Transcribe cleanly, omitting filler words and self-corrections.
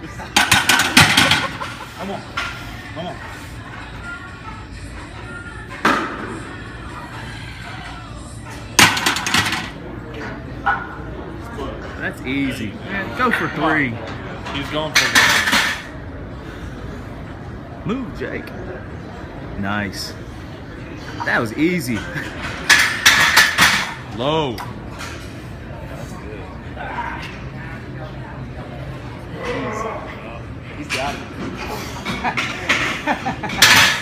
Come on. Come on. That's easy. Man, go for 3. He's going for 1. Move, Jake. Nice. That was easy. Low. He's got it.